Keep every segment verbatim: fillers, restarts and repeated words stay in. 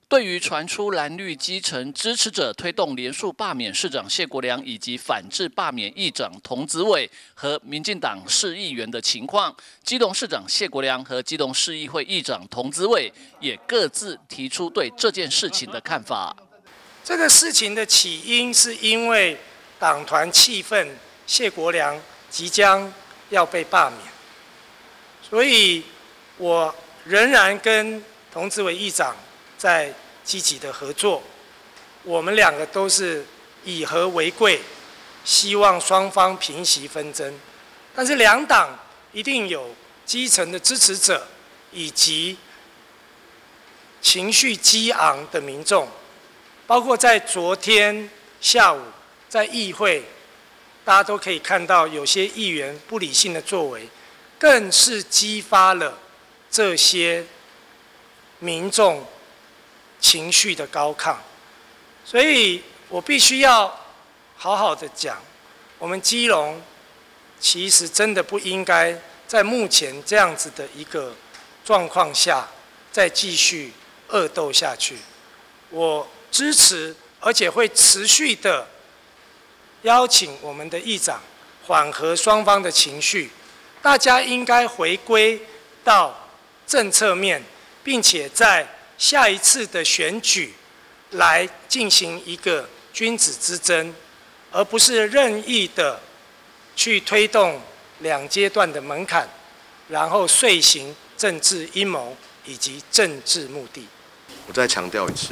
对于传出蓝绿基层支持者推动连署罢免市长谢国良，以及反制罢免议长童子伟和民进党市议员的情况，基隆市长谢国良和基隆市议会议长童子伟也各自提出对这件事情的看法。 这个事情的起因是因为党团气愤谢国良即将要被罢免，所以我仍然跟童子伟议长在积极的合作，我们两个都是以和为贵，希望双方平息纷争。但是两党一定有基层的支持者，以及情绪激昂的民众，包括在昨天下午在议会，大家都可以看到有些议员不理性的作为，更是激发了这些民众情绪的高亢，所以我必须要好好的讲，我们基隆其实真的不应该在目前这样子的一个状况下再继续恶斗下去。我支持，而且会持续的邀请我们的议长缓和双方的情绪，大家应该回归到政策面，并且在下一次的选举来进行一个君子之争，而不是任意的去推动两阶段的门槛，然后遂行政治阴谋以及政治目的。 我再强调一次，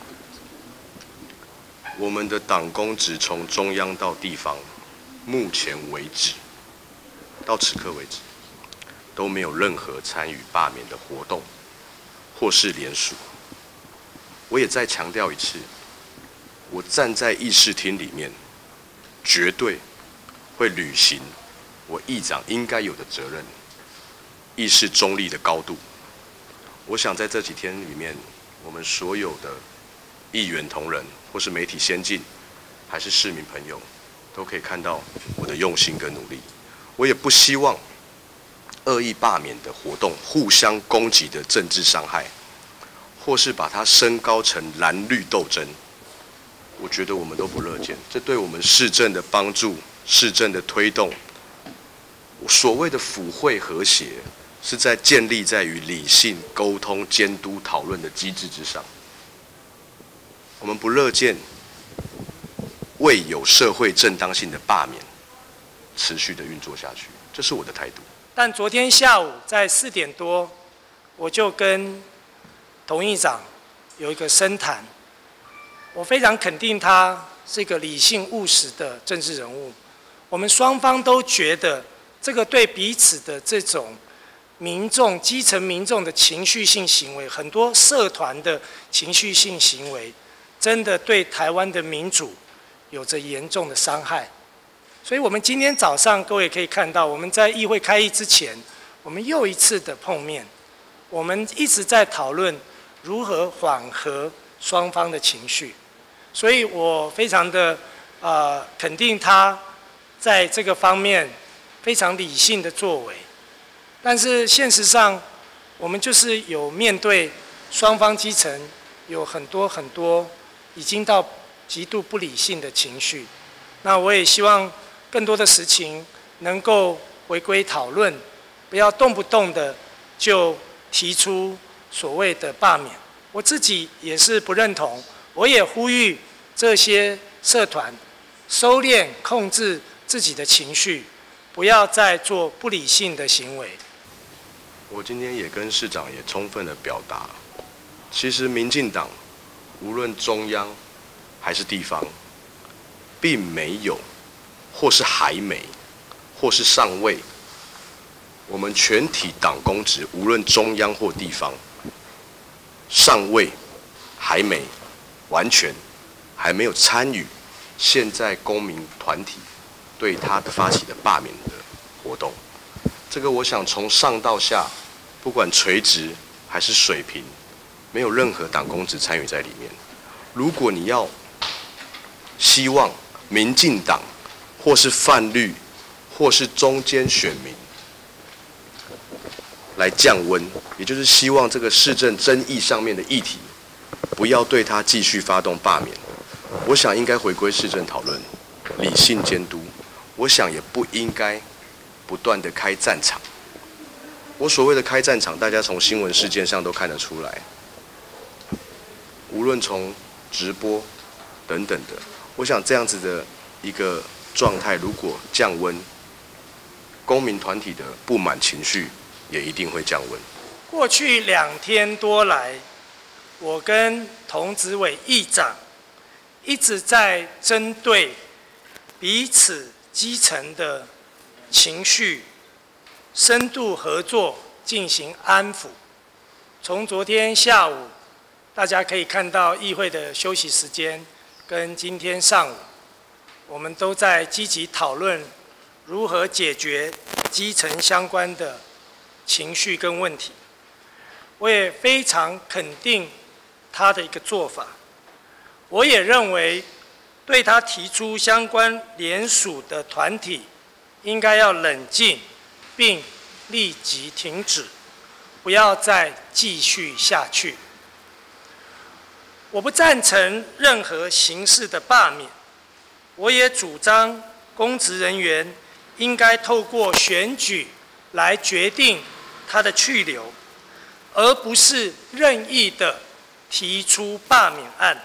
我们的党公职从中央到地方，目前为止，到此刻为止，都没有任何参与罢免的活动，或是联署。我也再强调一次，我站在议事厅里面，绝对会履行我议长应该有的责任，议事中立的高度。我想在这几天里面，我们所有的议员同仁，或是媒体先进，还是市民朋友，都可以看到我的用心跟努力。我也不希望恶意罢免的活动互相攻击的政治伤害，或是把它升高成蓝绿斗争，我觉得我们都不乐见。这对我们市政的帮助、市政的推动，所谓的府会和谐，是在建立在于理性沟通、监督、讨论的机制之上。我们不乐见未有社会正当性的罢免持续的运作下去，这是我的态度。 但昨天下午在四点多，我就跟童议长有一个深谈，我非常肯定他是一个理性务实的政治人物。我们双方都觉得这个对彼此的这种民众、基层民众的情绪性行为，很多社团的情绪性行为，真的对台湾的民主有着严重的伤害。所以我们今天早上各位可以看到，我们在议会开议之前，我们又一次的碰面，我们一直在讨论如何缓和双方的情绪。所以我非常的呃肯定他在这个方面非常理性的作为。但是现实上，我们就是有面对双方基层有很多很多已经到极度不理性的情绪。那我也希望更多的事情能够回归讨论，不要动不动的就提出所谓的罢免。我自己也是不认同，我也呼吁这些社团收敛控制自己的情绪，不要再做不理性的行为。 我今天也跟市长也充分的表达，其实民进党无论中央还是地方，并没有或是还没或是尚未，我们全体党公职无论中央或地方，尚未还没完全还没有参与现在公民团体对他的发起的罢免的活动。这个我想从上到下，不管垂直还是水平，没有任何党公职参与在里面。如果你要希望民进党或是泛绿或是中间选民来降温，也就是希望这个市政争议上面的议题不要对他继续发动罢免。我想应该回归市政讨论，理性监督。我想也不应该不断的开战场。我所谓的开战场，大家从新闻事件上都看得出来。无论从直播等等的，我想这样子的一个状态，如果降温，公民团体的不满情绪也一定会降温。 过去两天多来，我跟童子伟议长一直在针对彼此基层的情绪深度合作进行安抚。从昨天下午，大家可以看到议会的休息时间，跟今天上午，我们都在积极讨论如何解决基层相关的情绪跟问题。我也非常肯定他的一个做法，我也认为对他提出相关联署的团体应该要冷静，并立即停止，不要再继续下去。我不赞成任何形式的罢免，我也主张公职人员应该透过选举来决定他的去留，而不是任意的提出罢免案。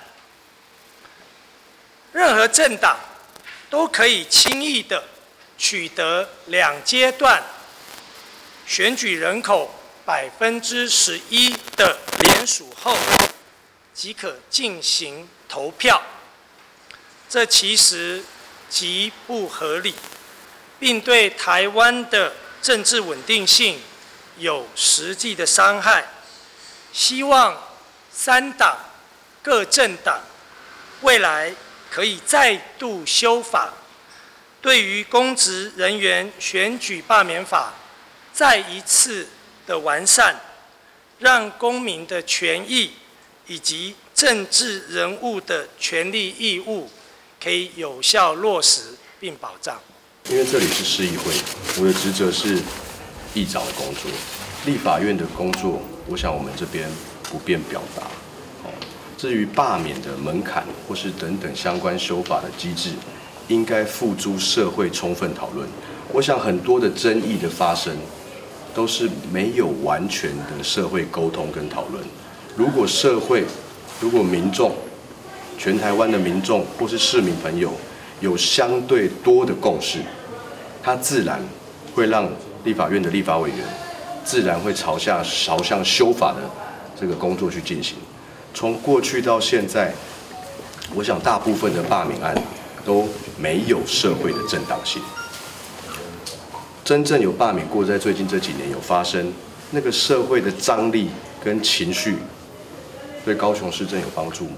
任何政党都可以轻易的取得两阶段选举人口百分之十一的联署后，即可进行投票。这其实极不合理，并对台湾的政治稳定性有实际的伤害。希望三党各政党未来可以再度修法，对于公职人员选举罢免法再一次的完善，让公民的权益以及政治人物的权利义务可以有效落实并保障。 因为这里是市议会，我的职责是议长的工作，立法院的工作，我想我们这边不便表达。至于罢免的门槛或是等等相关修法的机制，应该付诸社会充分讨论。我想很多的争议的发生，都是没有完全的社会沟通跟讨论。如果社会，如果民众，全台湾的民众或是市民朋友有相对多的共识，它自然会让立法院的立法委员自然会朝下朝向修法的这个工作去进行。从过去到现在，我想大部分的罢免案都没有社会的正当性。真正有罢免过，在最近这几年有发生，那个社会的张力跟情绪，对高雄市政有帮助吗？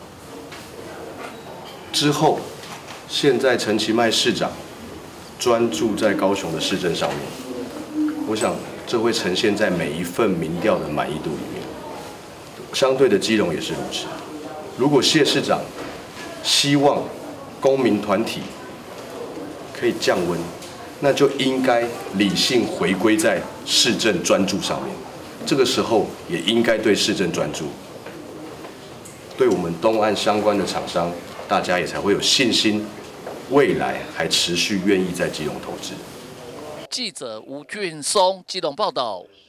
之后，现在陈其迈市长专注在高雄的市政上面，我想这会呈现在每一份民调的满意度里面。相对的，基隆也是如此。如果谢市长希望公民团体可以降温，那就应该理性回归在市政专注上面。这个时候也应该对市政专注，对我们东岸相关的厂商，大家也才会有信心，未来还持续愿意在基隆投资。 记者吴俊松基隆报道。